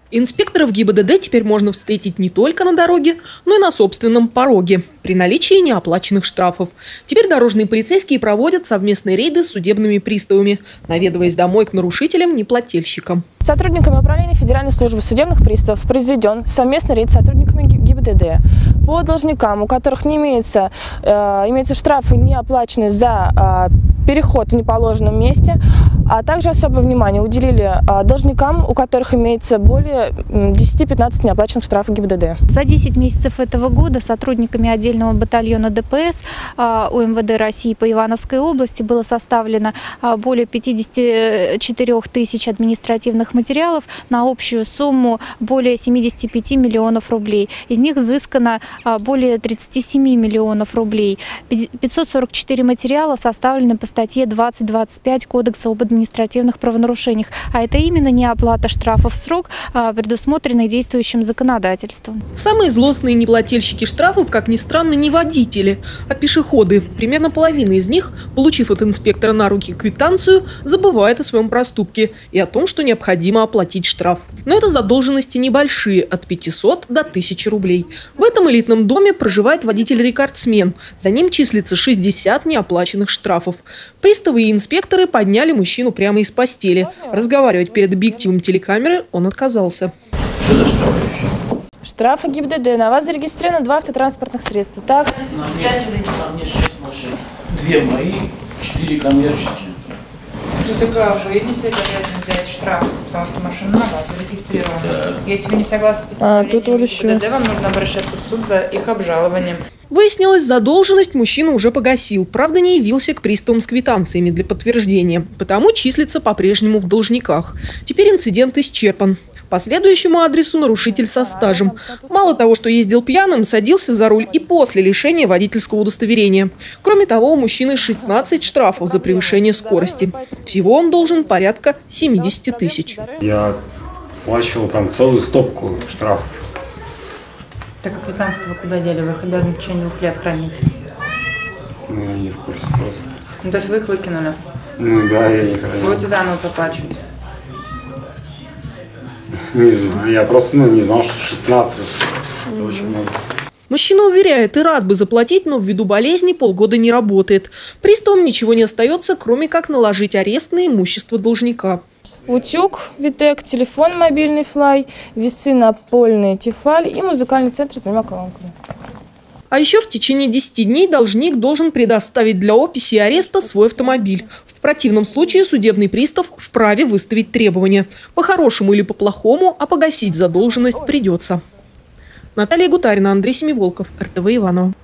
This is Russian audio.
Инспекторов ГИБДД теперь можно встретить не только на дороге, но и на собственном пороге, при наличии неоплаченных штрафов. Теперь дорожные полицейские проводят совместные рейды с судебными приставами, наведываясь домой к нарушителям-неплательщикам. Сотрудниками управления Федеральной службы судебных приставов произведен совместный рейд с сотрудниками ГИБДД по должникам, у которых не имеются штрафы, не оплаченные за переход в неположенном месте, а также особое внимание уделили должникам, у которых имеется более 10-15 неоплаченных штрафов ГИБДД. За 10 месяцев этого года сотрудниками отдельного батальона ДПС УМВД России по Ивановской области было составлено более 54 тысяч административных материалов на общую сумму более 75 миллионов рублей. Из них взыскано более 37 миллионов рублей. 544 материала составлены по статье 20.25 Кодекса об административных правонарушениях, а это именно неоплата штрафов в срок, предусмотренный действующим законодательством. Самые злостные неплательщики штрафов, как ни странно, не водители, а пешеходы. Примерно половина из них, получив от инспектора на руки квитанцию, забывает о своем проступке и о том, что необходимо оплатить штраф. Но это задолженности небольшие, от 500 до 1000 рублей. В этом элитном доме проживает водитель-рекордсмен. За ним числится 60 неоплаченных штрафов. Приставы и инспекторы подняли мужчину прямо из постели. Разговаривать перед объективом телекамеры он отказался. Что за штрафы еще? Штрафы ГИБДД. На вас зарегистрировано 2 автотранспортных средства. Так? На мне 6 машин. 2 мои, 4 коммерческие. Так вы несете обязанность взять штраф, потому что машина на вас зарегистрирована. Да. Если вы не согласны с постановлением ГИБДД, вам нужно обращаться в суд за их обжалованием. Выяснилось, задолженность мужчина уже погасил. Правда, не явился к приставам с квитанциями для подтверждения. Потому числится по-прежнему в должниках. Теперь инцидент исчерпан. По следующему адресу нарушитель со стажем. Мало того, что ездил пьяным, садился за руль и после лишения водительского удостоверения. Кроме того, у мужчины 16 штрафов за превышение скорости. Всего он должен порядка 70 тысяч. Я плачил там целую стопку штрафов. Так как квитанции вы куда дели? Вы их обязаны в течение 2 лет хранить. Ну, я не в курсе просто. Ну, то есть вы их выкинули? Ну да, я не хранил. Будете заново проплачивать? Не знаю, я просто не знал, что 16. Это очень много. Мужчина уверяет, и рад бы заплатить, но ввиду болезни полгода не работает. Приставам ничего не остается, кроме как наложить арест на имущество должника. Утюг, Витек, телефон мобильный Флай, весы напольные Тефаль и музыкальный центр с 2 колонками. А еще в течение 10 дней должник должен предоставить для описи и ареста свой автомобиль. В противном случае судебный пристав вправе выставить требования. По-хорошему или по-плохому, а погасить задолженность придется. Наталья Гутарина, Андрей Семиволков, РТВ Иваново.